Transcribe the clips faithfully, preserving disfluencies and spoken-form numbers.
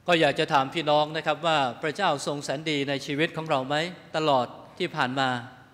ก็อยากจะถามพี่น้องนะครับว่าพระเจ้าทรงแสนดีในชีวิตของเราไหมตลอดที่ผ่านมา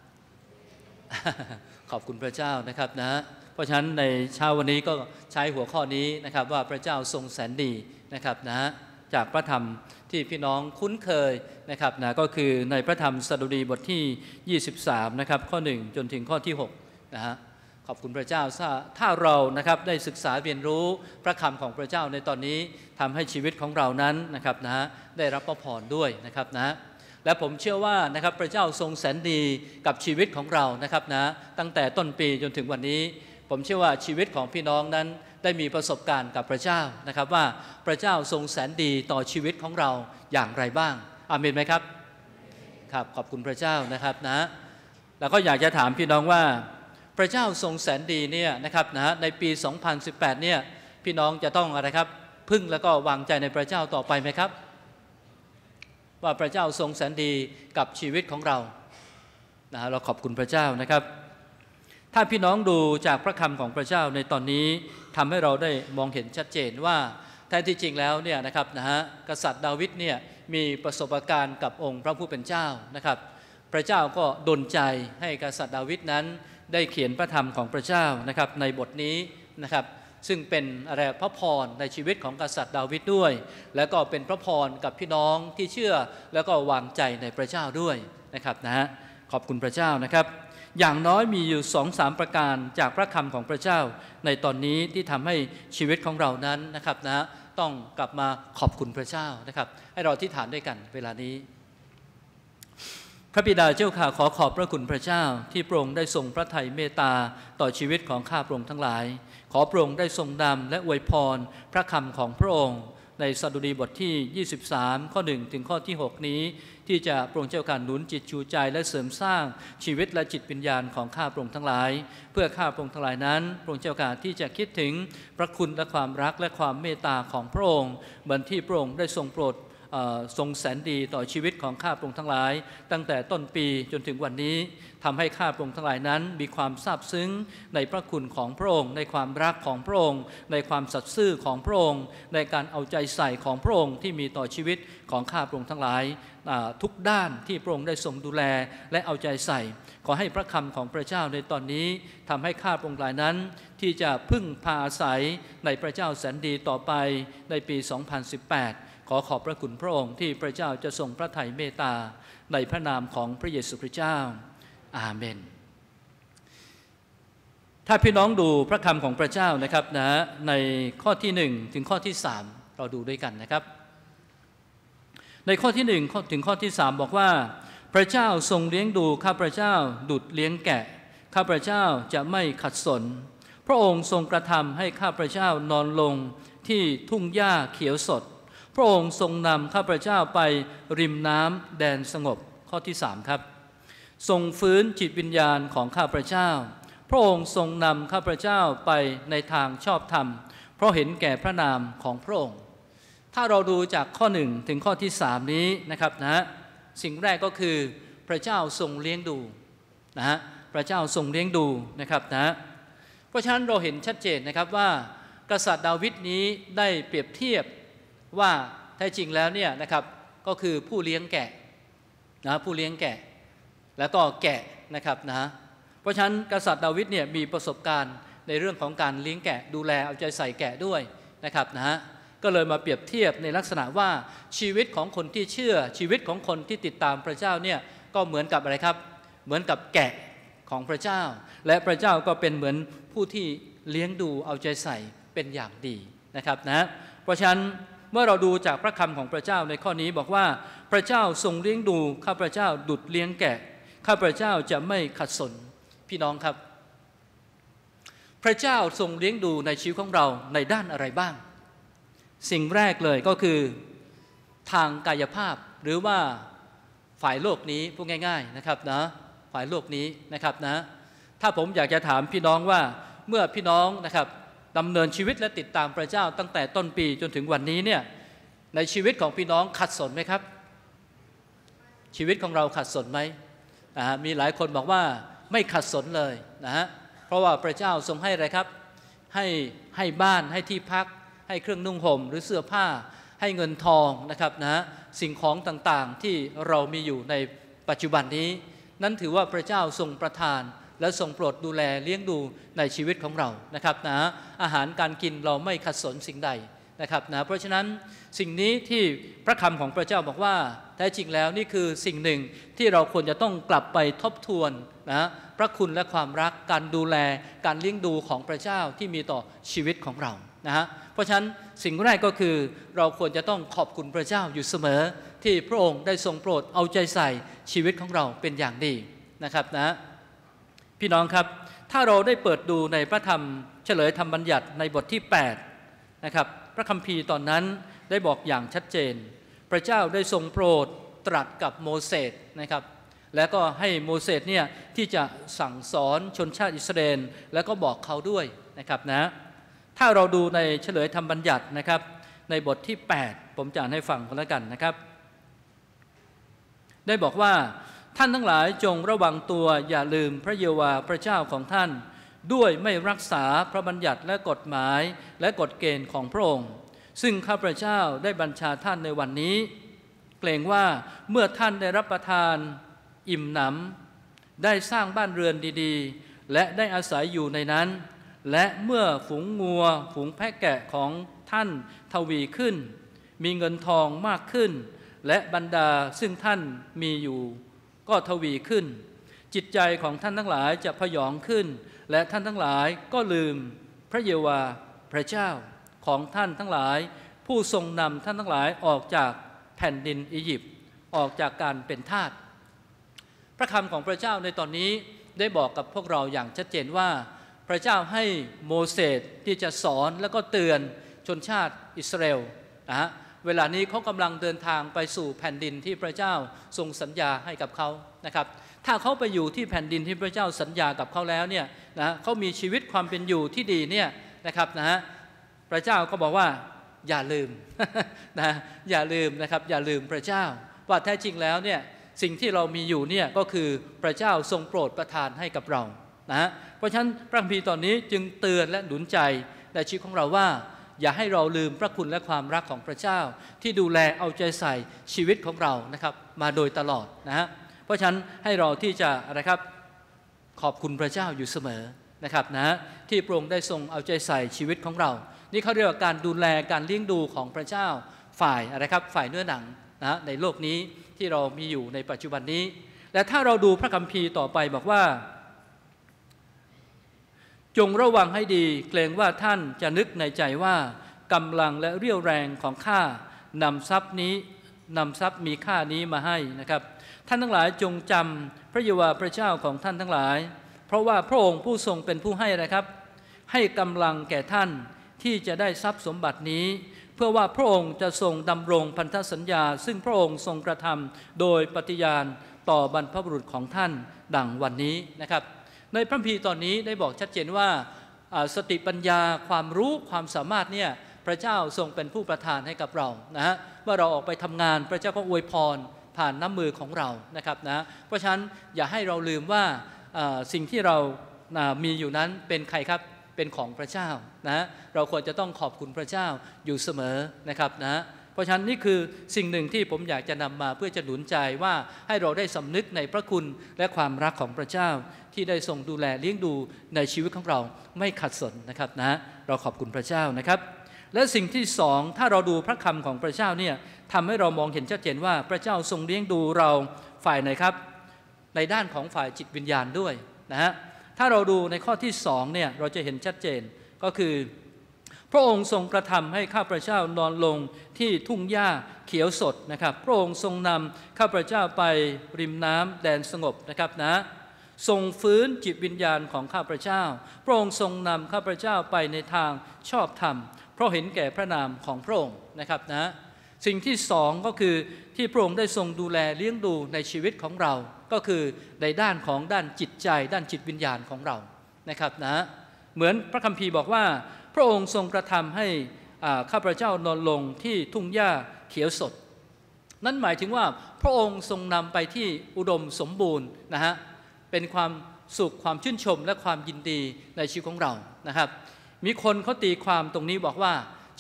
ขอบคุณพระเจ้านะครับนะเพราะฉะนั้นในเช้าวันนี้ก็ใช้หัวข้อนี้นะครับว่าพระเจ้าทรงแสนดีนะครับนะจากพระธรรมที่พี่น้องคุ้นเคยนะครับนะก็คือในพระธรรมสดุดีบทที่ยี่สิบสามนะครับข้อหนึ่งจนถึงข้อที่หกนะฮะขอบคุณพระเจ้าถ้าเรานะครับได้ศึกษาเรียนรู้พระคำของพระเจ้าในตอนนี้ทำให้ชีวิตของเรานั้นนะครับนะได้รับพระพรด้วยนะครับนะและผมเชื่อว่านะครับพระเจ้าทรงแสนดีกับชีวิตของเรานะครับนะตั้งแต่ต้นปีจนถึงวันนี้ผมเชื่อว่าชีวิตของพี่น้องนั้นได้มีประสบการณ์กับพระเจ้านะครับว่าพระเจ้าทรงแสนดีต่อชีวิตของเราอย่างไรบ้างอาเมนไหมครับครับขอบคุณพระเจ้านะครับนะแล้วก็อยากจะถามพี่น้องว่าพระเจ้าทรงแสนดีเนี่ยนะครับนะในปีสองพันสิบแปดเนี่ยพี่น้องจะต้องอะไรครับพึ่งแล้วก็วางใจในพระเจ้าต่อไปไหมครับว่าพระเจ้าทรงแสนดีกับชีวิตของเรานะเราขอบคุณพระเจ้านะครับถ้าพี่น้องดูจากพระคำของพระเจ้าในตอนนี้ทำให้เราได้มองเห็นชัดเจนว่าแท้ที่จริงแล้วเนี่ยนะครับนะฮะกษัตริย์ดาวิดเนี่ยมีประสบการณ์กับองค์พระผู้เป็นเจ้านะครับพระเจ้าก็ดลใจให้กษัตริย์ดาวิดนั้นได้เขียนพระธรรมของพระเจ้านะครับในบทนี้นะครับซึ่งเป็นอะไรพระพรในชีวิตของกษัตริย์ดาวิดด้วยแล้วก็เป็นพระพรกับพี่น้องที่เชื่อแล้วก็วางใจในพระเจ้าด้วยนะครับนะฮะขอบคุณพระเจ้านะครับอย่างน้อยมีอยู่สองสามประการจากพระคำของพระเจ้าในตอนนี้ที่ทำให้ชีวิตของเรานั้นนะครับนะต้องกลับมาขอบคุณพระเจ้านะครับให้เราอธิษฐานด้วยกันเวลานี้พระบิดาเจ้าข้าขอขอบพระคุณพระเจ้าที่พระองค์ได้ทรงพระทัยเมตตาต่อชีวิตของข้าพระองค์ทั้งหลายขอพระองค์ได้ทรงนำและอวยพรพระคำของพระองค์ในสดุดีบทที่ยี่สิบสามข้อหนึ่งถึงข้อที่หกนี้ที่จะพระองค์เจ้าการหนุนจิตชูใจและเสริมสร้างชีวิตและจิตวิญญาณของข้าพระองค์ทั้งหลายเพื่อข้าพระองค์ทั้งหลายนั้นพระองค์เจ้าการที่จะคิดถึงพระคุณและความรักและความเมตตาของพระองค์เหมือนที่พระองค์ได้ทรงโปรดทรงแสนดีต่อชีวิตของข้าพระองค์ทั้งหลายตั้งแต่ต้นปีจนถึงวันนี้ทำให้ข้าพระองค์ทั้งหลายนั้นมีความซาบซึ้งในพระคุณของพระองค์ในความรักของพระองค์ในความสัตย์ซื่อของพระองค์ในการเอาใจใส่ของพระองค์ที่มีต่อชีวิตของข้าพระองค์ทั้งหลายทุกด้านที่พระองค์ได้ทรงดูแลและเอาใจใส่ขอให้พระคำของพระเจ้าในตอนนี้ทำให้ข้าพระองค์หลายนั้นที่จะพึ่งพาอาศัยในพระเจ้าแสนดีต่อไปในปีสองพันสิบแปดขอขอบพระคุณพระองค์ที่พระเจ้าจะทรงพระทัยเมตตาในพระนามของพระเยซูคริสต์เจ้าอาเมนถ้าพี่น้องดูพระคำของพระเจ้านะครับนะในข้อที่หนึ่งถึงข้อที่สามเราดูด้วยกันนะครับในข้อที่หนึ่งถึงข้อที่สามบอกว่าพระเจ้าทรงเลี้ยงดูข้าพระเจ้าดุจเลี้ยงแกะข้าพระเจ้าจะไม่ขัดสนพระองค์ทรงกระทำให้ข้าพระเจ้านอนลงที่ทุ่งหญ้าเขียวสดพระองค์ทรงนำข้าพเจ้าไปริมน้ำแดนสงบข้อที่สามครับทรงฟื้นจิตวิญญาณของข้าพเจ้าพระองค์ทรงนำข้าพเจ้าไปในทางชอบธรรมเพราะเห็นแก่พระนามของพระองค์ถ้าเราดูจากข้อหนึ่งถึงข้อที่สามนี้นะครับนะสิ่งแรกก็คือพระเจ้าทรงเลี้ยงดูนะฮะพระเจ้าทรงเลี้ยงดูนะครับนะเพราะฉะนั้นเราเห็นชัดเจนนะครับว่ากษัตริย์ดาวิดนี้ได้เปรียบเทียบว่าแท้จริงแล้วเนี่ยนะครับก็คือผู้เลี้ยงแกะนะผู้เลี้ยงแกะแล้วก็แกะนะครับนะเพราะฉะนั้นกษัตริย์ดาวิดเนี่ยมีประสบการณ์ในเรื่องของการเลี้ยงแกะดูแลเอาใจใส่แกะด้วยนะครับนะก็เลยมาเปรียบเทียบในลักษณะว่าชีวิตของคนที่เชื่อชีวิตของคนที่ติดตามพระเจ้าเนี่ยก็เหมือนกับอะไรครับเหมือนกับแกะของพระเจ้าและพระเจ้าก็เป็นเหมือนผู้ที่เลี้ยงดูเอาใจใส่เป็นอย่างดีนะครับนะเพราะฉะนั้นเมื่อเราดูจากพระคำของพระเจ้าในข้อนี้บอกว่าพระเจ้าทรงเลี้ยงดูข้าพระเจ้าดุจเลี้ยงแกะข้าพระเจ้าจะไม่ขัดสนพี่น้องครับพระเจ้าทรงเลี้ยงดูในชีวิตของเราในด้านอะไรบ้างสิ่งแรกเลยก็คือทางกายภาพหรือว่าฝ่ายโลกนี้พูดง่ายๆนะครับนะฝ่ายโลกนี้นะครับนะถ้าผมอยากจะถามพี่น้องว่าเมื่อพี่น้องนะครับดำเนินชีวิตและติดตามพระเจ้าตั้งแต่ต้นปีจนถึงวันนี้เนี่ยในชีวิตของพี่น้องขัดสนไหมครับชีวิตของเราขัดสนไหมนะฮะมีหลายคนบอกว่าไม่ขัดสนเลยนะฮะเพราะว่าพระเจ้าทรงให้อะไรครับให้ให้บ้านให้ที่พักให้เครื่องนุ่งห่มหรือเสื้อผ้าให้เงินทองนะครับนะสิ่งของต่างๆที่เรามีอยู่ในปัจจุบันนี้นั้นถือว่าพระเจ้าทรงประทานและทรงโปรดดูแลเลี้ยงดูในชีวิตของเรานะครับนะอาหารการกินเราไม่ขัดสนสิ่งใดนะครับนะเพราะฉะนั้นสิ่งนี้ที่พระคำของพระเจ้าบอกว่าแท้จริงแล้วนี่คือสิ่งหนึ่งที่เราควรจะต้องกลับไปทบทวนนะพระคุณและความรักการดูแลการเลี้ยงดูของพระเจ้าที่มีต่อชีวิตของเรานะฮะเพราะฉะนั้นสิ่งแรกก็คือเราควรจะต้องขอบคุณพระเจ้าอยู่เสมอที่พระองค์ได้ทรงโปรดเอาใจใส่ชีวิตของเราเป็นอย่างดีนะครับนะพี่น้องครับถ้าเราได้เปิดดูในพระธรรมเฉลยธรรมบัญญัติในบทที่แปดนะครับพระคัมภีร์ตอนนั้นได้บอกอย่างชัดเจนพระเจ้าได้ทรงโปรดตรัสกับโมเสสนะครับแล้วก็ให้โมเสสเนี่ยที่จะสั่งสอนชนชาติอิสราเอลแล้วก็บอกเขาด้วยนะครับนะถ้าเราดูในเฉลยธรรมบัญญัตินะครับในบทที่แปดผมจะอ่านให้ฟังกันแล้วกันนะครับได้บอกว่าท่านทั้งหลายจงระวังตัวอย่าลืมพระเยโฮวาห์พระเจ้าของท่านด้วยไม่รักษาพระบัญญัติและกฎหมายและกฎเกณฑ์ของพระองค์ซึ่งข้าพเจ้าได้บัญชาท่านในวันนี้เกรงว่าเมื่อท่านได้รับประทานอิ่มหนำได้สร้างบ้านเรือนดีๆและได้อาศัยอยู่ในนั้นและเมื่อฝูงงัวฝูงแพะแกะของท่านทวีขึ้นมีเงินทองมากขึ้นและบรรดาซึ่งท่านมีอยู่ก็ทวีขึ้นจิตใจของท่านทั้งหลายจะพยองขึ้นและท่านทั้งหลายก็ลืมพระเยโฮวาห์พระเจ้าของท่านทั้งหลายผู้ทรงนำท่านทั้งหลายออกจากแผ่นดินอียิปต์ออกจากการเป็นทาสพระคำของพระเจ้าในตอนนี้ได้บอกกับพวกเราอย่างชัดเจนว่าพระเจ้าให้โมเสสที่จะสอนและก็เตือนชนชาติอิสราเอลนะฮะเวลานี้เขากำลังเดินทางไปสู่แผ่นดินที่พระเจ้าทรงสัญญาให้กับเขานะครับถ้าเขาไปอยู่ที่แผ่นดินที่พระเจ้าสัญญากับเขาแล้วเนี่ยนะเขามีชีวิตความเป็นอยู่ที่ดีเนี่ยนะครับนะฮะพระเจ้าก็บอกว่าอย่าลืม นะอย่าลืมนะครับอย่าลืมพระเจ้าว่าแท้จริงแล้วเนี่ยสิ่งที่เรามีอยู่เนี่ยก็คือพระเจ้าทรงโปรดประทานให้กับเรานะฮะเพราะฉะนั้นพระคัมภีร์ตอนนี้จึงเตือนและหนุนใจในชีวิตของเราว่าอย่าให้เราลืมพระคุณและความรักของพระเจ้าที่ดูแลเอาใจใส่ชีวิตของเรานะครับมาโดยตลอดนะฮะเพราะฉะนั้นให้เราที่จะอะไรครับขอบคุณพระเจ้าอยู่เสมอนะครับนะที่พระองค์ได้ทรงเอาใจใส่ชีวิตของเรานี่เขาเรียกว่าการดูแลการเลี้ยงดูของพระเจ้าฝ่ายอะไรครับฝ่ายเนื้อหนังนะในโลกนี้ที่เรามีอยู่ในปัจจุบันนี้และถ้าเราดูพระคัมภีร์ต่อไปบอกว่าจงระวังให้ดีเกรงว่าท่านจะนึกในใจว่ากำลังและเรี่ยวแรงของข้านำทรัพย์นี้นำทรัพย์มีค่านี้มาให้นะครับท่านทั้งหลายจงจำพระเยโฮวาห์พระเจ้าของท่านทั้งหลายเพราะว่าพระองค์ผู้ทรงเป็นผู้ให้นะครับให้กำลังแก่ท่านที่จะได้ทรัพย์สมบัตินี้เพื่อว่าพระองค์จะทรงดำรงพันธสัญญาซึ่งพระองค์ทรงกระทำโดยปฏิญาณต่อบรรพบุรุษของท่านดังวันนี้นะครับในพระคัมภีร์ตอนนี้ได้บอกชัดเจนว่าสติปัญญาความรู้ความสามารถเนี่ยพระเจ้าทรงเป็นผู้ประทานให้กับเรานะฮะเมื่อเราออกไปทำงานพระเจ้าก็อวยพรผ่านน้ำมือของเรานะครับนะเพราะฉะนั้นอย่าให้เราลืมว่าสิ่งที่เรามีอยู่นั้นเป็นใครครับเป็นของพระเจ้านะเราควรจะต้องขอบคุณพระเจ้าอยู่เสมอนะครับนะเพราะฉะนั้นนี่คือสิ่งหนึ่งที่ผมอยากจะนำมาเพื่อจะหนุนใจว่าให้เราได้สำนึกในพระคุณและความรักของพระเจ้าที่ได้ทรงดูแลเลี้ยงดูในชีวิตของเราไม่ขัดสนนะครับนะเราขอบคุณพระเจ้านะครับและสิ่งที่สองถ้าเราดูพระคำของพระเจ้าเนี่ยทำให้เรามองเห็นชัดเจนว่าพระเจ้าทรงเลี้ยงดูเราฝ่ายไหนครับในด้านของฝ่ายจิตวิญญาณด้วยนะฮะถ้าเราดูในข้อที่สองเนี่ยเราจะเห็นชัดเจนก็คือพระองค์ทรงกระทำให้ข้าพระเจ้านอนลงที่ทุ่งหญ้าเขียวสดนะครับพระองค์ทรงนำข้าพระเจ้าไปริมน้ำแดนสงบนะครับนะทรงฟื้นจิตวิญญาณของข้าพระเจ้าพระองค์ทรงนำข้าพระเจ้าไปในทางชอบธรรมเพราะเห็นแก่พระนามของพระองค์นะครับนะสิ่งที่สองก็คือที่พระองค์ได้ทรงดูแลเลี้ยงดูในชีวิตของเราก็คือในด้านของด้านจิตใจด้านจิตวิญญาณของเรานะครับนะเหมือนพระคัมภีร์บอกว่าพระองค์ทรงกระทำให้ข้าพเจ้านอนลงที่ทุ่งหญ้าเขียวสดนั่นหมายถึงว่าพระองค์ทรงนำไปที่อุดมสมบูรณ์นะฮะเป็นความสุขความชื่นชมและความยินดีในชีวิตของเรานะครับมีคนเขาตีความตรงนี้บอกว่า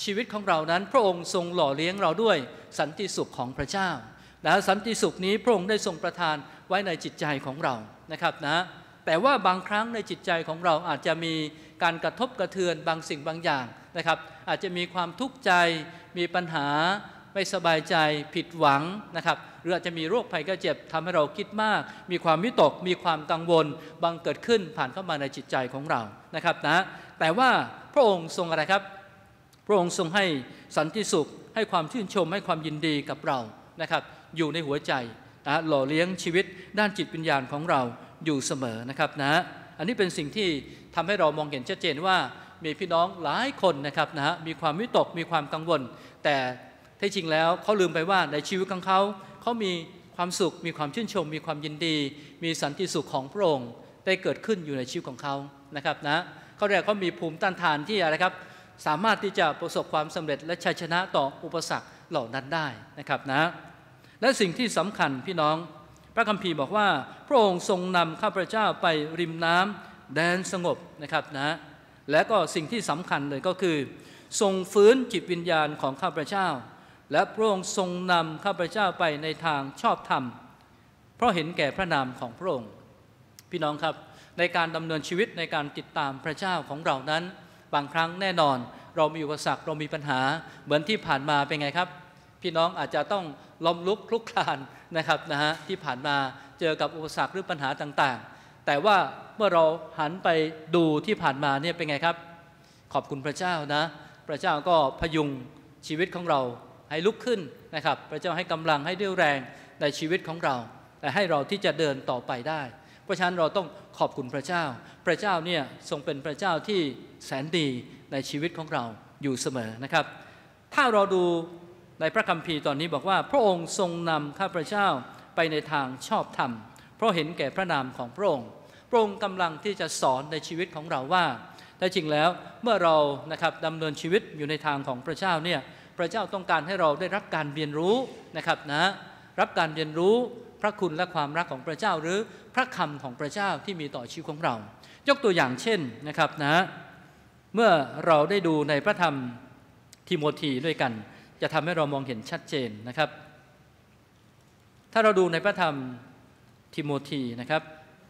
ชีวิตของเรานั้นพระองค์ทรงหล่อเลี้ยงเราด้วยสันติสุขของพระเจ้านะสันติสุขนี้พระองค์ได้ทรงประทานไว้ในจิตใจของเรานะครับนะแต่ว่าบางครั้งในจิตใจของเราอาจจะมีการกระทบกระเทือนบางสิ่งบางอย่างนะครับอาจจะมีความทุกข์ใจมีปัญหาไม่สบายใจผิดหวังนะครับหรืออาจจะมีโรคภัยไข้เจ็บทำให้เราคิดมากมีความวิตกมีความกังวลบางเกิดขึ้นผ่านเข้ามาในจิตใจของเรานะครับนะแต่ว่าพระองค์ทรงอะไรครับพระองค์ทรงให้สันติสุขให้ความชื่นชมให้ความยินดีกับเรานะครับอยู่ในหัวใจนะหล่อเลี้ยงชีวิตด้านจิตวิญญาณของเราอยู่เสมอนะครับนะอันนี้เป็นสิ่งที่ทำให้เรามองเห็นชัดเจนว่ามีพี่น้องหลายคนนะครับนะมีความวิตกมีความกังวลแต่แท้จริงแล้วเขาลืมไปว่าในชีวิตของเขาเขามีความสุขมีความชื่นชมมีความยินดีมีสันติสุขของพระองค์ได้เกิดขึ้นอยู่ในชีวิตของเขานะครับนะเขาเรียกเขามีภูมิต้านทานที่อะไรครับสามารถที่จะประสบความสำเร็จและชัยชนะต่ออุปสรรคเหล่านั้นได้นะครับนะและสิ่งที่สำคัญพี่น้องพระคัมภีร์บอกว่าพระองค์ทรงนำข้าพเจ้าไปริมน้ำแดนสงบนะครับนะและก็สิ่งที่สำคัญเลยก็คือทรงฟื้นจิตวิญญาณของข้าพเจ้าและพระองค์ทรงนำข้าพเจ้าไปในทางชอบธรรมเพราะเห็นแก่พระนามของพระองค์พี่น้องครับในการดำเนินชีวิตในการติดตามพระเจ้าของเรานั้นบางครั้งแน่นอนเรามีอุปสรรคเรามีปัญหาเหมือนที่ผ่านมาเป็นไงครับพี่น้องอาจจะต้องล้มลุกคลุกคลานนะครับนะฮะที่ผ่านมาเจอกับอุปสรรคหรือปัญหาต่างๆแต่ว่าเมื่อเราหันไปดูที่ผ่านมาเนี่ยเป็นไงครับขอบคุณพระเจ้านะพระเจ้าก็พยุงชีวิตของเราให้ลุกขึ้นนะครับพระเจ้าให้กำลังให้เรี่ยวแรงในชีวิตของเราแต่ให้เราที่จะเดินต่อไปได้เพราะฉะนั้นเราต้องขอบคุณพระเจ้าพระเจ้าเนี่ยทรงเป็นพระเจ้าที่แสนดีในชีวิตของเราอยู่เสมอนะครับถ้าเราดูในพระคัมภีร์ตอนนี้บอกว่าพระองค์ทรงนำข้าพเจ้าไปในทางชอบธรรมเพราะเห็นแก่พระนามของพระองค์พระองค์กำลังที่จะสอนในชีวิตของเราว่าแต่จริงแล้วเมื่อเรานะครับดำเนินชีวิตอยู่ในทางของพระเจ้าเนี่ยพระเจ้าต้องการให้เราได้รับการเรียนรู้นะครับนะรับการเรียนรู้พระคุณและความรักของพระเจ้าหรือพระคำของพระเจ้าที่มีต่อชีวิตของเรายกตัวอย่างเช่นนะครับนะเมื่อเราได้ดูในพระธรรมทิโมธีด้วยกันจะทำให้เรามองเห็นชัดเจนนะครับถ้าเราดูในพระธรรมทิโมธีนะครับ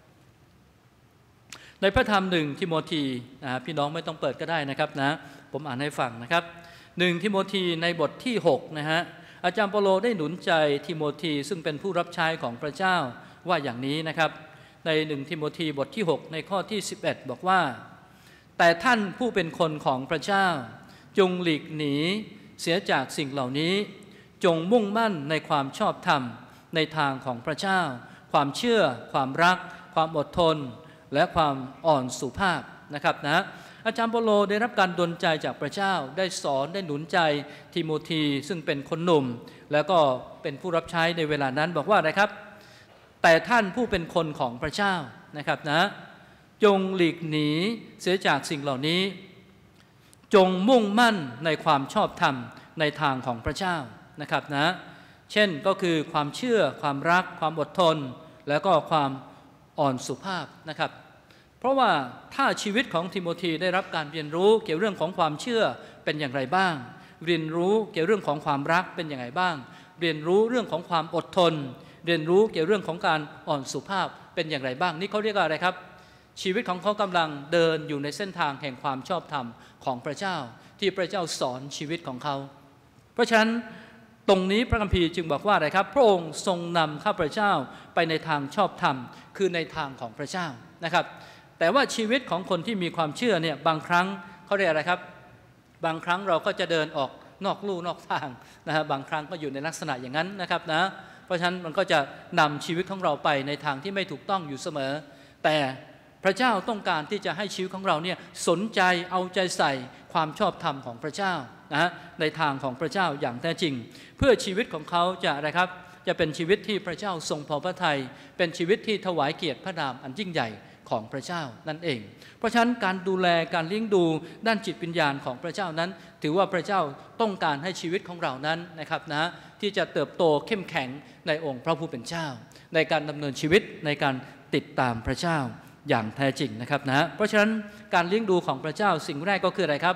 ในพระธรรมหนึ่งทิโมธีนะพี่น้องไม่ต้องเปิดก็ได้นะครับนะผมอ่านให้ฟังนะครับหนึ่งทิโมธีในบทที่หกนะฮะอาจารย์เปโลได้หนุนใจทิโมธีซึ่งเป็นผู้รับใช้ของพระเจ้าว่าอย่างนี้นะครับในหนึ่งทิโมธีบทที่หกในข้อที่สิบเอ็ดบอกว่าแต่ท่านผู้เป็นคนของพระเจ้าจงหลีกหนีเสียจากสิ่งเหล่านี้จงมุ่งมั่นในความชอบธรรมในทางของพระเจ้าความเชื่อความรักความอดทนและความอ่อนสุภาพนะครับนะอาจารย์เปโลได้รับการดลใจจากพระเจ้าได้สอนได้หนุนใจทิโมธีซึ่งเป็นคนหนุ่มแล้วก็เป็นผู้รับใช้ในเวลานั้นบอกว่าอะไรครับแต่ท่านผู้เป็นคนของพระเจ้านะครับนะจงหลีกหนีเสียจากสิ่งเหล่านี้จงมุ่งมั่นในความชอบธรรมในทางของพระเจ้านะครับนะเช่นก็คือความเชื่อความรักความอดทนแล้วก็ความอ่อนสุภาพนะครับเพราะว่าถ้าชีวิตของทิโมธีได้รับการเรียนรู้เกี่ยวเรื่องของความเชื่อเป็นอย่างไรบ้างเรียนรู้เกี่ยวเรื่องของความรักเป็นอย่างไรบ้างเรียนรู้เรื่องของความอดทนเรียนรู้เกี่ยวเรื่องของการอ่อนสุภาพเป็นอย่างไรบ้างนี่เขาเรียกว่าอะไรครับชีวิตของเขากำลังเดินอยู่ในเส้นทางแห่งความชอบธรรมของพระเจ้าที่พระเจ้าสอนชีวิตของเขาเพราะฉะนั้นตรงนี้พระคัมภีร์จึงบอกว่าอะไรครับพระองค์ทรงนำข้าพเจ้าไปในทางชอบธรรมคือในทางของพระเจ้านะครับแต่ว่าชีวิตของคนที่มีความเชื่อเนี่ยบางครั้งเขาเรียกอะไรครับบางครั้งเราก็จะเดินออกนอกลู่นอกทางนะฮะบางครั้งก็อยู่ในลักษณะอย่างนั้นนะครับนะเพราะฉะนั้นมันก็จะนำชีวิตของเราไปในทางที่ไม่ถูกต้องอยู่เสมอแต่พระเจ้าต้องการที่จะให้ชีวิตของเราเนี่ยสนใจเอาใจใส่ความชอบธรรมของพระเจ้านะในทางของพระเจ้าอย่างแท้จริงเพื่อชีวิตของเขาจะอะไรครับจะเป็นชีวิตที่พระเจ้าทรงพอพระทัยเป็นชีวิตที่ถวายเกียรติพระนามอันยิ่งใหญ่ของพระเจ้านั่นเองเพราะฉะนั้นการดูแลการเลี้ยงดูด้านจิตวิญญาณของพระเจ้านั้นถือว่าพระเจ้าต้องการให้ชีวิตของเรานั้นนะครับนะที่จะเติบโตเข้มแข็งในองค์พระผู้เป็นเจ้าในการดำเนินชีวิตในการติดตามพระเจ้าอย่างแท้จริงนะครับนะเพราะฉะนั้นการเลี้ยงดูของพระเจ้าสิ่งแรกก็คืออะไรครับ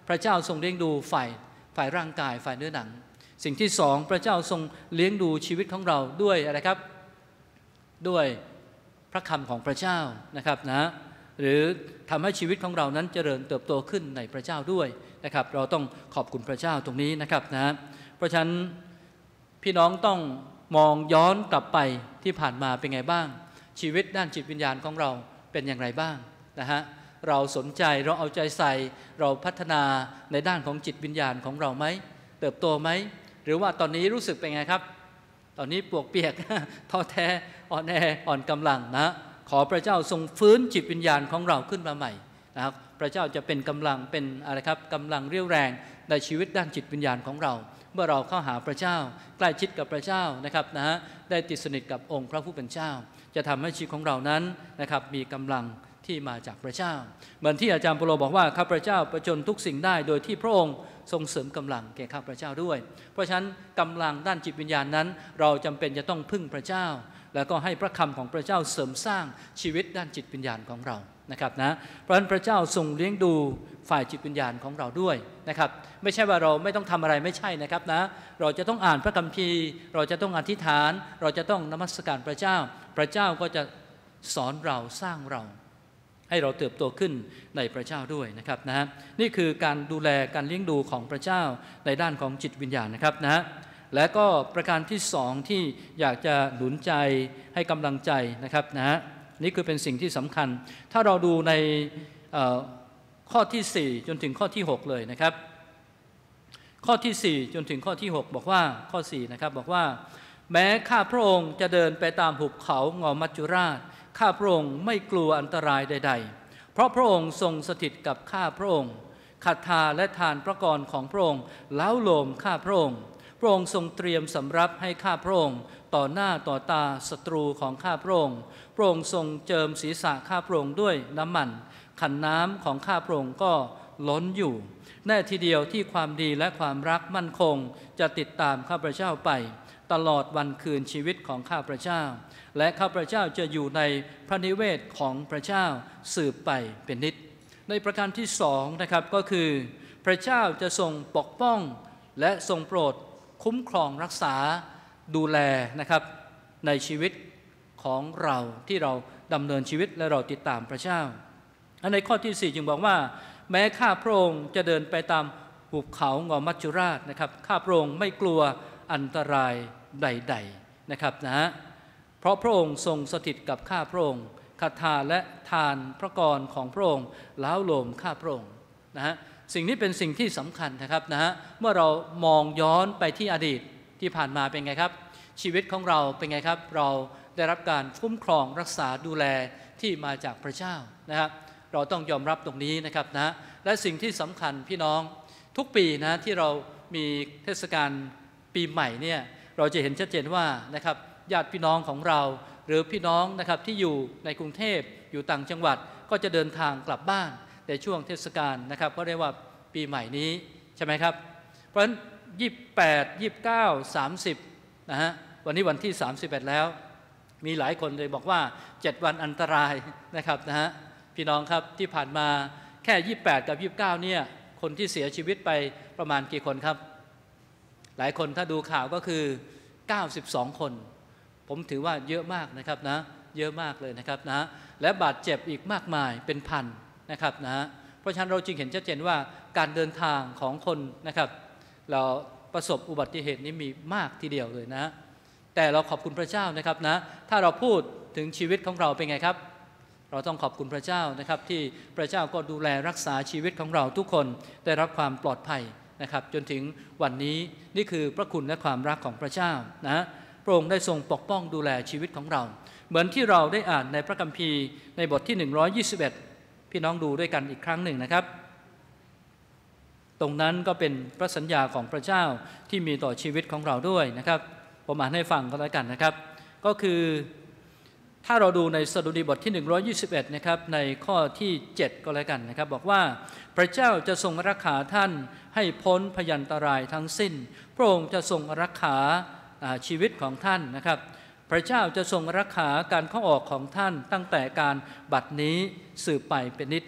พระเจ้าทรงเลี้ยงดูฝ่ายฝ่ายร่างกายฝ่ายเนื้อหนังสิ่งที่สองพระเจ้าทรงเลี้ยงดูชีวิตของเราด้วยอะไรครับด้วยพระคำของพระเจ้านะครับนะหรือทำให้ชีวิตของเรานั้นเจริญเติบโตขึ้นในพระเจ้าด้วยนะครับเราต้องขอบคุณพระเจ้าตรงนี้นะครับนะเพราะฉะนั้นพี่น้องต้องมองย้อนกลับไปที่ผ่านมาเป็นไงบ้างชีวิตด้านจิตวิญญาณของเราเป็นอย่างไรบ้างนะฮะเราสนใจเราเอาใจใส่เราพัฒนาในด้านของจิตวิญญาณของเราไหมเติบโตไหมหรือว่าตอนนี้รู้สึกเป็นไงครับตอนนี้ปวกเปียก ท้อแท้อ่อนแออ่อนกำลังนะขอพระเจ้าทรงฟื้นจิตวิญญาณของเราขึ้นมาใหม่นะครับพระเจ้าจะเป็นกำลังเป็นอะไรครับกำลังเรี่ยวแรงในชีวิตด้านจิตวิญญาณของเราเมื่อเราเข้าหาพระเจ้าใกล้ชิดกับพระเจ้านะครับนะฮะได้ติดสนิทกับองค์พระผู้เป็นเจ้าจะทำให้ชีวิตของเรานั้นนะครับมีกำลังที่มาจากพระเจ้าเหมือนที่อาจารย์เปโลบอกว่าข้าพระเจ้าประจนทุกสิ่งได้โดยที่พระองค์ทรงเสริมกำลังแก่ข้าพระเจ้าด้วยเพราะฉะนั้นกำลังด้านจิตวิญญาณนั้นเราจำเป็นจะต้องพึ่งพระเจ้าแล้วก็ให้พระคำของพระเจ้าเสริมสร้างชีวิตด้านจิตวิญญาณของเรานะครับนะเพราะฉะนั้นพระเจ้าทรงเลี้ยงดูฝ่ายจิตวิญญาณของเราด้วยนะครับไม่ใช่ว่าเราไม่ต้องทำอะไรไม่ใช่นะครับนะเราจะต้องอ่านพระคัมภีร์เราจะต้องอธิษฐานเราจะต้องนมัสการพระเจ้าพระเจ้าก็จะสอนเราสร้างเราให้เราเติบโตขึ้นในพระเจ้าด้วยนะครับนะนี่คือการดูแลการเลี้ยงดูของพระเจ้าในด้านของจิตวิญญาณนะครับนะและก็ประการที่สองที่อยากจะหนุนใจให้กำลังใจนะครับนะนี่คือเป็นสิ่งที่สำคัญถ้าเราดูในข้อที่สี่จนถึงข้อที่หกเลยนะครับข้อที่สี่จนถึงข้อที่หกบอกว่าข้อสี่นะครับบอกว่าแม้ข้าพระองค์จะเดินไปตามหุบเขางอมัจจุราชข้าพระองค์ไม่กลัวอันตรายใดๆเพราะพระองค์ทรงสถิตกับข้าพระองค์ศรัทธาและทานพระกรของพระองค์เล้าโลมข้าพระองค์พระองค์ทรงเตรียมสำรับให้ข้าพระองค์ต่อหน้าต่อตาศัตรูของข้าพระองค์พระองค์ทรงเจิมศีรษะข้าพระองค์ด้วยน้ำมันขันน้ำของข้าพระองค์ก็ล้นอยู่แน่ทีเดียวที่ความดีและความรักมั่นคงจะติดตามข้าพระเจ้าไปตลอดวันคืนชีวิตของข้าพระเจ้าและข้าพระเจ้าจะอยู่ในพระนิเวศของพระเจ้าสืบไปเป็นนิจในประการที่สองนะครับก็คือพระเจ้าจะทรงปกป้องและทรงโปรดคุ้มครองรักษาดูแลนะครับในชีวิตของเราที่เราดำเนินชีวิตและเราติดตามพระเจ้าในข้อที่สี่จึงบอกว่าแม้ข้าพระองค์จะเดินไปตามหุบเขางอมัจจุราชนะครับข้าพระองค์ไม่กลัวอันตรายใดๆนะครับนะเพราะพระองค์ทรงสถิตกับข้าพระองค์ศรัทธาและทานพระกรของพระองค์เล้าโลมข้าพระองค์นะฮะสิ่งนี้เป็นสิ่งที่สำคัญนะครับนะฮะเมื่อเรามองย้อนไปที่อดีตที่ผ่านมาเป็นไงครับชีวิตของเราเป็นไงครับเราได้รับการคุ้มครองรักษาดูแลที่มาจากพระเจ้านะครับเราต้องยอมรับตรงนี้นะครับนะและสิ่งที่สำคัญพี่น้องทุกปีนะที่เรามีเทศกาลปีใหม่เนี่ยเราจะเห็นชัดเจนว่านะครับญาติพี่น้องของเราหรือพี่น้องนะครับที่อยู่ในกรุงเทพอยู่ต่างจังหวัดก็จะเดินทางกลับบ้านในช่วงเทศกาลนะครับก็เรียกว่าปีใหม่นี้ใช่ไหมครับเพราะฉะนั้นยี่สิบแปด ยี่สิบเก้า สามสิบนะฮะวันนี้วันที่สามสิบเอ็ดแล้วมีหลายคนเลยบอกว่าเจ็ดวันอันตรายนะครับนะฮะพี่น้องครับที่ผ่านมาแค่ยี่สิบแปดกับยี่สิบเก้าเนี่ยคนที่เสียชีวิตไปประมาณกี่คนครับหลายคนถ้าดูข่าวก็คือเก้าสิบสองคนผมถือว่าเยอะมากนะครับนะเยอะมากเลยนะครับนะและบาดเจ็บอีกมากมายเป็นพันนะครับนะเพราะฉะนั้นเราจึงเห็นชัดเจนว่าการเดินทางของคนนะครับเราประสบอุบัติเหตุนี้มีมากทีเดียวเลยนะแต่เราขอบคุณพระเจ้านะครับนะถ้าเราพูดถึงชีวิตของเราเป็นไงครับเราต้องขอบคุณพระเจ้านะครับที่พระเจ้าก็ดูแลรักษาชีวิตของเราทุกคนได้รับความปลอดภัยนะครับจนถึงวันนี้นี่คือพระคุณและความรักของพระเจ้านะพระองค์ได้ทรงปกป้องดูแลชีวิตของเราเหมือนที่เราได้อ่านในพระคัมภีร์ในบทที่หนึ่งร้อยยี่สิบเอ็ดพี่น้องดูด้วยกันอีกครั้งหนึ่งนะครับตรงนั้นก็เป็นพระสัญญาของพระเจ้าที่มีต่อชีวิตของเราด้วยนะครับผมอ่านให้ฟังก็แล้วกันนะครับก็คือถ้าเราดูในสดุดีบทที่หนึ่งร้อยยี่สิบเอ็ดนะครับในข้อที่เจ็ดก็แล้วกันนะครับบอกว่าพระเจ้าจะทรงรักษาท่านให้พ้นพยันตรายทั้งสิ้นพระองค์จะทรงรักษาชีวิตของท่านนะครับพระเจ้าจะทรงรักษาการเข้าออกของท่านตั้งแต่การบัดนี้สืบไปเป็นนิจ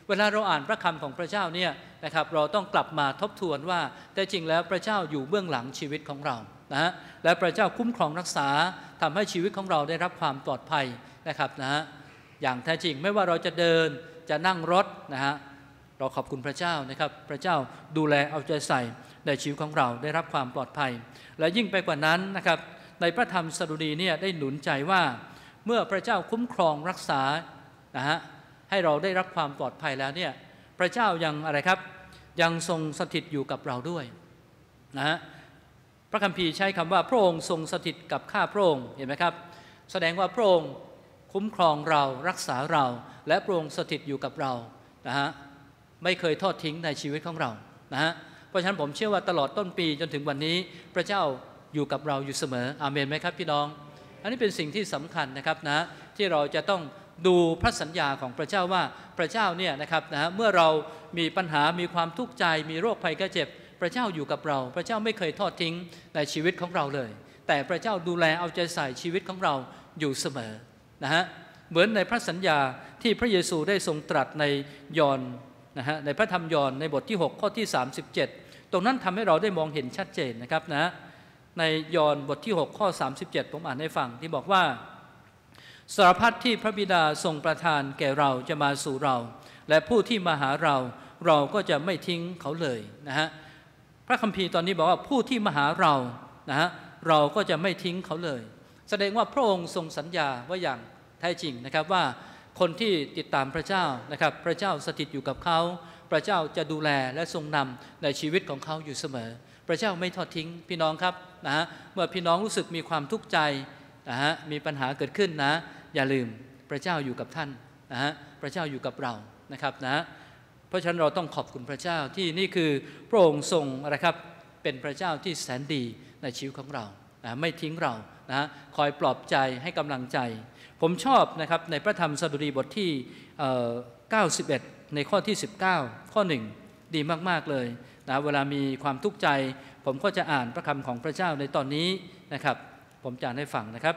เวลาเราอ่านพระคำของพระเจ้าเนี่ยนะครับเราต้องกลับมาทบทวนว่าแต่จริงแล้วพระเจ้าอยู่เบื้องหลังชีวิตของเรานะฮะและพระเจ้าคุ้มครองรักษาทำให้ชีวิตของเราได้รับความปลอดภัยนะครับนะฮะอย่างแท้จริงไม่ว่าเราจะเดินจะนั่งรถนะฮะเราขอบคุณพระเจ้านะครับพระเจ้าดูแลเอาใจใส่ในชีวิตของเราได้รับความปลอดภัยและยิ่งไปกว่านั้นนะครับในพระธรรมสดุดีเนี่ยได้หนุนใจว่าเมื่อพระเจ้าคุ้มครองรักษานะฮะให้เราได้รับความปลอดภัยแล้วเนี่ยพระเจ้ายังอะไรครับยังทรงสถิตอยู่กับเราด้วยนะฮะพระคัมภีร์ใช้คำว่าพระองค์ทรงสถิตกับข้าพระองค์เห็นไหมครับแสดงว่าพระองค์คุ้มครองเรารักษาเราและพระองค์สถิตอยู่กับเรานะฮะไม่เคยทอดทิ้งในชีวิตของเรานะฮะเพราะฉะนั้นผมเชื่อว่าตลอดต้นปีจนถึงวันนี้พระเจ้าอยู่กับเราอยู่เสมออาเมนไหมครับพี่น้องอันนี้เป็นสิ่งที่สำคัญนะครับนะที่เราจะต้องดูพระสัญญาของพระเจ้าว่าพระเจ้าเนี่ยนะครับนะเมื่อเรามีปัญหามีความทุกข์ใจมีโรคภัยไข้เจ็บพระเจ้าอยู่กับเราพระเจ้าไม่เคยทอดทิ้งในชีวิตของเราเลยแต่พระเจ้าดูแลเอาใจใส่ชีวิตของเราอยู่เสมอนะฮะเหมือนในพระสัญญาที่พระเยซูได้ทรงตรัสในยอห์นนะฮะในพระธรรมยอห์นในบทที่หกข้อที่สามสิบเจ็ดตรงนั้นทำให้เราได้มองเห็นชัดเจนนะครับนะในยอห์นบทที่หกข้อสามสิบเจ็ดผมอ่านให้ฟังที่บอกว่าสารพัดที่พระบิดาทรงประทานแก่เราจะมาสู่เราและผู้ที่มาหาเราเราก็จะไม่ทิ้งเขาเลยนะฮะพระคัมภีร์ตอนนี้บอกว่าผู้ที่มาหาเรานะฮะเราก็จะไม่ทิ้งเขาเลยแสดงว่าพระองค์ทรงสัญญาว่าอย่างแท้จริงนะครับว่าคนที่ติดตามพระเจ้านะครับพระเจ้าสถิตอยู่กับเขาพระเจ้าจะดูแลและทรงนำในชีวิตของเขาอยู่เสมอพระเจ้าไม่ทอดทิ้งพี่น้องครับนะฮะเมื่อพี่น้องรู้สึกมีความทุกข์ใจนะฮะมีปัญหาเกิดขึ้นนะอย่าลืมพระเจ้าอยู่กับท่านนะฮะพระเจ้าอยู่กับเรานะครับนะเพราะฉะนั้นเราต้องขอบคุณพระเจ้าที่นี่คือพระองค์ทรงอะไรครับเป็นพระเจ้าที่แสนดีในชีวิตของเรานะไม่ทิ้งเรานะคอยปลอบใจให้กำลังใจผมชอบนะครับในพระธรรมสดุดีบทที่เก้าสิบเอ็ดในข้อที่สิบเก้าข้อหนึ่งดีมากๆเลยนะเวลามีความทุกข์ใจผมก็จะอ่านพระคำของพระเจ้าในตอนนี้นะครับผมจะอ่านให้ฟังนะครับ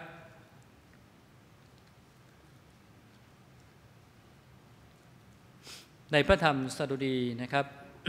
ในพระธรรมสดุดีนะครับ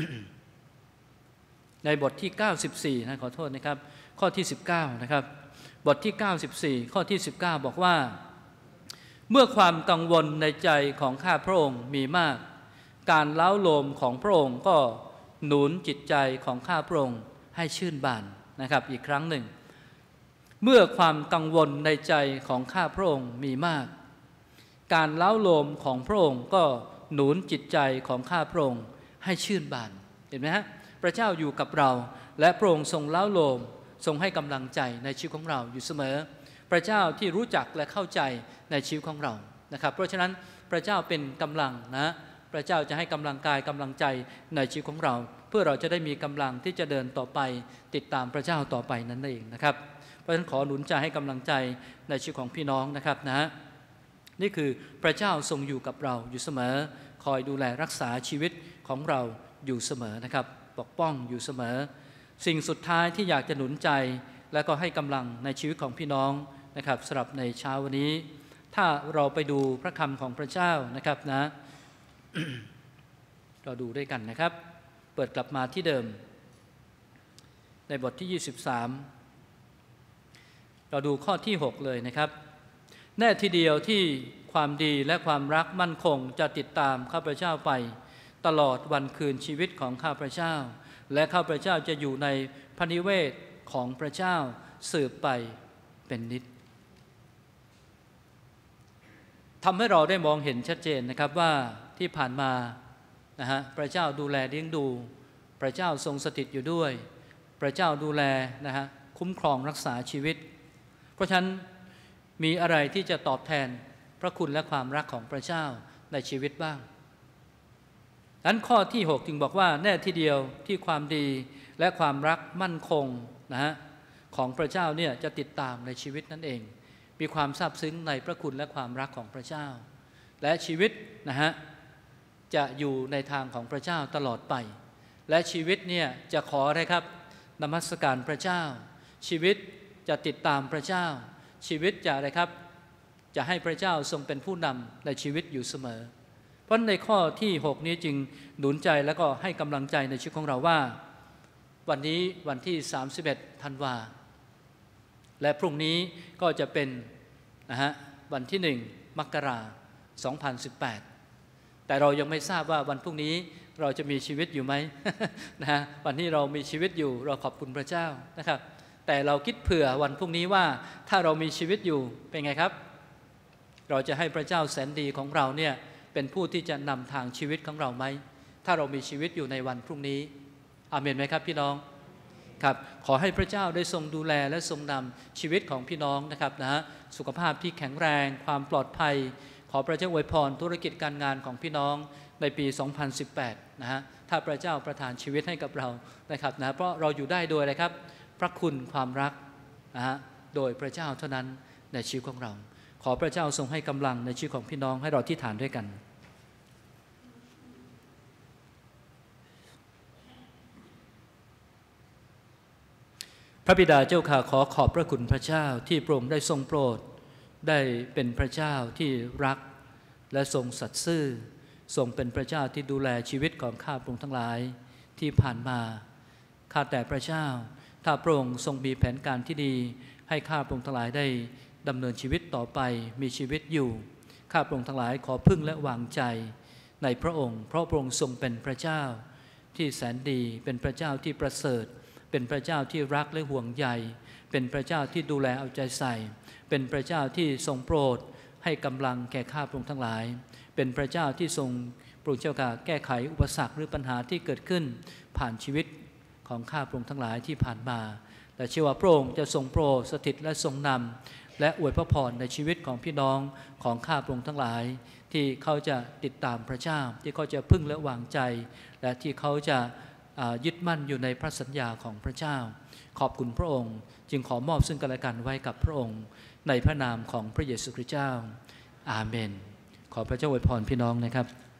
ในบทที่เก้าสิบสี่นะขอโทษนะครับข้อที่สิบเก้านะครับบทที่เก้าสิบสี่ข้อที่สิบเก้าบอกว่าเมื่อความกังวลในใจของข้าพระองค์มีมากการเล้าโลมของพระองค์ก็หนุนจิตใจของข้าพระองค์ให้ชื่นบานนะครับอีกครั้งหนึ่งเมื่อความกังวลในใจของข้าพระองค์มีมากการเล้าโลมของพระองค์ก็หนุนจิตใจของข้าพระองค์ให้ชื่นบานเห็นไหมฮะพระเจ้าอยู่กับเราและพระองค์ทรงเล้าโลมทรงให้กำลังใจในชีวิตของเราอยู่เสมอพระเจ้าที่รู้จักและเข้าใจในชีวิตของเรานะครับเพราะฉะนั้นพระเจ้าเป็นกำลังนะพระเจ้าจะให้กำลังกายกำลังใจในชีวิตของเราเพื่อเราจะได้มีกำลังที่จะเดินต่อไปติดตามพระเจ้าต่อไปนั่นเองนะครับเพราะฉะนั้นขอหนุนใจให้กำลังใจในชีวิตของพี่น้องนะครับนะนี่คือพระเจ้าทรงอยู่กับเราอยู่เสมอคอยดูแลรักษาชีวิตของเราอยู่เสมอนะครับปกป้องอยู่เสมอสิ่งสุดท้ายที่อยากจะหนุนใจและก็ให้กำลังในชีวิตของพี่น้องนะครับสำหรับในเช้าวันนี้ถ้าเราไปดูพระคำของพระเจ้านะครับนะ เราดูด้วยกันนะครับเปิดกลับมาที่เดิมในบทที่ยี่สิบสามเราดูข้อที่หกเลยนะครับแน่ทีเดียวที่ความดีและความรักมั่นคงจะติดตามข้าพเจ้าไปตลอดวันคืนชีวิตของข้าพเจ้าและข้าพเจ้าจะอยู่ในพระนิเวศของพระเจ้าสืบไปเป็นนิจทำให้เราได้มองเห็นชัดเจนนะครับว่าที่ผ่านมานะฮะพระเจ้าดูแลเลี้ยงดูพระเจ้าทรงสถิตอยู่ด้วยพระเจ้าดูแลนะฮะคุ้มครองรักษาชีวิตเพราะฉะนั้นมีอะไรที่จะตอบแทนพระคุณและความรักของพระเจ้าในชีวิตบ้างนั้นข้อที่หกจึงบอกว่าแน่ทีเดียวที่ความดีและความรักมั่นคงนะฮะของพระเจ้าเนี่ยจะติดตามในชีวิตนั่นเองมีความซาบซึ้งในพระคุณและความรักของพระเจ้าและชีวิตนะฮะจะอยู่ในทางของพระเจ้าตลอดไปและชีวิตเนี่ยจะขออะไรครับนมัสการพระเจ้าชีวิตจะติดตามพระเจ้าชีวิตจะอะไรครับจะให้พระเจ้าทรงเป็นผู้นำในชีวิตอยู่เสมอเพราะราะในข้อที่หกนี้จึงหนุนใจแล้วก็ให้กำลังใจในชีวิตของเราว่าวันนี้วันที่สามสิบเอ็ดธันวาและพรุ่งนี้ก็จะเป็นนะฮะวันที่หนึ่งมกราคมสองพันสิบแปดแต่เรายังไม่ทราบว่าวันพรุ่งนี้เราจะมีชีวิตอยู่ไหม นะฮะวันที่เรามีชีวิตอยู่เราขอบคุณพระเจ้านะครับแต่เราคิดเผื่อวันพรุ่งนี้ว่าถ้าเรามีชีวิตอยู่เป็นไงครับเราจะให้พระเจ้าแสนดีของเราเนี่ยเป็นผู้ที่จะนำทางชีวิตของเราไหมถ้าเรามีชีวิตอยู่ในวันพรุ่งนี้อาเมนไหมครับพี่น้องครับขอให้พระเจ้าได้ทรงดูแลและทรงนำชีวิตของพี่น้องนะครับนะฮะสุขภาพที่แข็งแรงความปลอดภัยขอพระเจ้าอวยพรธุรกิจการงานของพี่น้องในปีสองพันสิบแปดนะฮะถ้าพระเจ้าประทานชีวิตให้กับเรานะครับนะเพราะเราอยู่ได้โดยอะไรครับพระคุณความรักนะฮะโดยพระเจ้าเท่านั้นในชีวิตของเราขอพระเจ้าทรงให้กำลังในชีวิตของพี่น้องให้เราที่ฐานด้วยกันพระบิดาเจ้าข้าขอขอบพระคุณพระเจ้าที่พระองค์ได้ทรงโปรดได้เป็นพระเจ้าที่รักและทรงสัตย์ซื่อทรงเป็นพระเจ้าที่ดูแลชีวิตของข้าพระองค์ทั้งหลายที่ผ่านมาข้าแต่พระเจ้าถ้าพระองค์ทรงมีแผนการที่ดีให้ข้าพระองค์ทั้งหลายได้ดำเนินชีวิตต่อไปมีชีวิตอยู่ข้าพระองค์ทั้งหลายขอพึ่งและวางใจในพระองค์เพราะพระองค์ทรงเป็นพระเจ้าที่แสนดีเป็นพระเจ้าที่ประเสริฐเป็นพระเจ้าที่รักและห่วงใยเป็นพระเจ้าที่ดูแลเอาใจใส่เป็นพระเจ้าที่ทรงโปรดให้กำลังแก่ข้าพระองค์ทั้งหลายเป็นพระเจ้าที่ทรงโปรดเจ้าข้าแก้ไขอุปสรรคหรือปัญหาที่เกิดขึ้นผ่านชีวิตของข้าพระองค์ทั้งหลายที่ผ่านมาแต่เชื่อว่าพระองค์จะทรงโปรดสถิตและทรงนำและอวยพระพรในชีวิตของพี่น้องของข้าพระองค์ทั้งหลายที่เขาจะติดตามพระเจ้าที่เขาจะพึ่งและวางใจและที่เขาจะยึดมั่นอยู่ในพระสัญญาของพระเจ้าขอบคุณพระองค์จึงขอมอบซึ่งกันและกันไว้กับพระองค์ในพระนามของพระเยซูคริสต์เจ้าอาเมนขอพระเจ้าอวยพรพี่น้องนะครับ